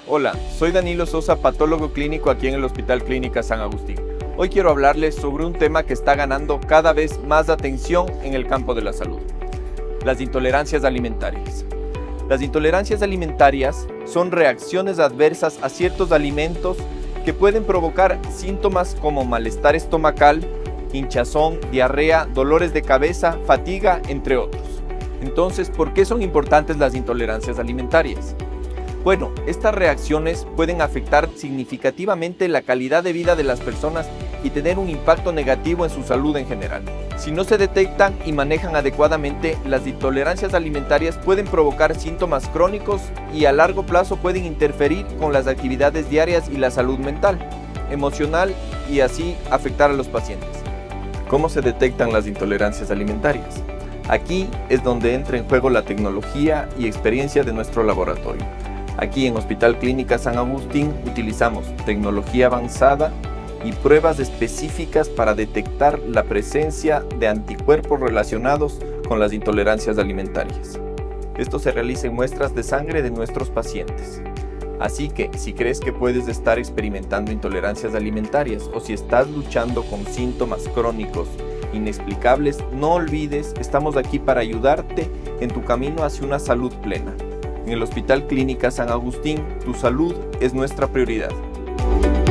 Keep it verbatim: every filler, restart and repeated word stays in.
Hola, soy Danilo Sosa, patólogo clínico aquí en el Hospital Clínica San Agustín. Hoy quiero hablarles sobre un tema que está ganando cada vez más atención en el campo de la salud: las intolerancias alimentarias. Las intolerancias alimentarias son reacciones adversas a ciertos alimentos que pueden provocar síntomas como malestar estomacal, hinchazón, diarrea, dolores de cabeza, fatiga, entre otros. Entonces, ¿por qué son importantes las intolerancias alimentarias? Bueno, estas reacciones pueden afectar significativamente la calidad de vida de las personas y tener un impacto negativo en su salud en general. Si no se detectan y manejan adecuadamente, las intolerancias alimentarias pueden provocar síntomas crónicos y a largo plazo pueden interferir con las actividades diarias y la salud mental, emocional y así afectar a los pacientes. ¿Cómo se detectan las intolerancias alimentarias? Aquí es donde entra en juego la tecnología y experiencia de nuestro laboratorio. Aquí en Hospital Clínica San Agustín utilizamos tecnología avanzada y pruebas específicas para detectar la presencia de anticuerpos relacionados con las intolerancias alimentarias. Esto se realiza en muestras de sangre de nuestros pacientes. Así que si crees que puedes estar experimentando intolerancias alimentarias o si estás luchando con síntomas crónicos inexplicables, no olvides, estamos aquí para ayudarte en tu camino hacia una salud plena. En el Hospital Clínica San Agustín, tu salud es nuestra prioridad.